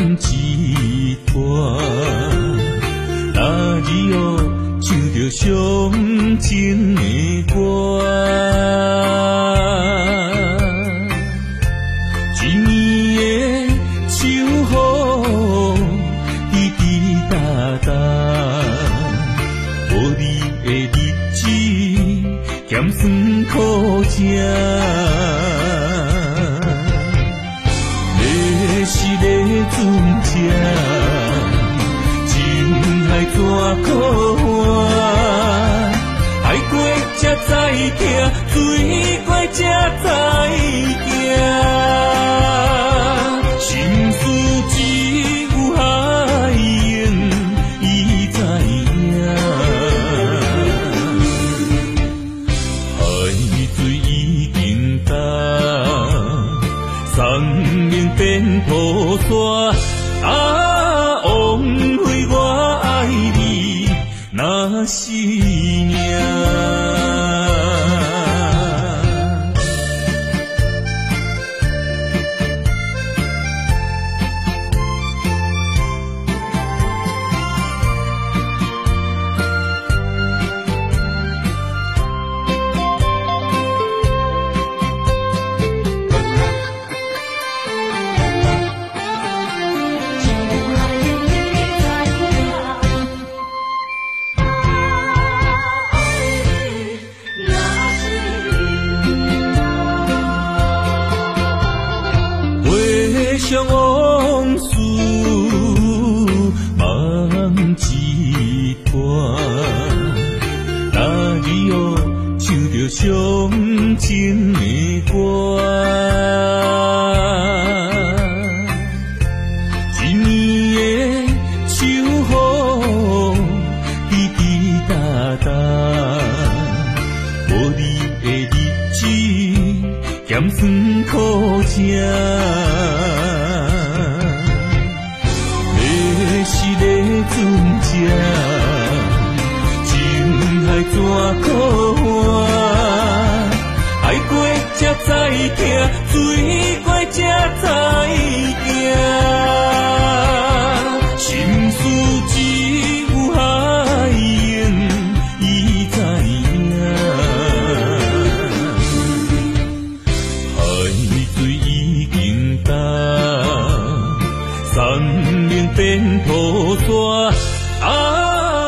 一段，哪日哦唱着伤情的歌。一年的秋雨滴滴答答，无你的日子咸酸苦涩。是个船只，情海怎可换？海过才知听，水过才知行。心事只有海燕伊知影，海水已经干。生命变土沙，枉费我爱你那是命。想往事梦一段，哪日哦唱着伤情的歌。一年的秋雨滴滴答答，无你的日子咸酸苦涩。是个船只，情海怎可换？海过才知听，水过才知行。心事只有海燕伊知影，海水已经干。生命变土沙。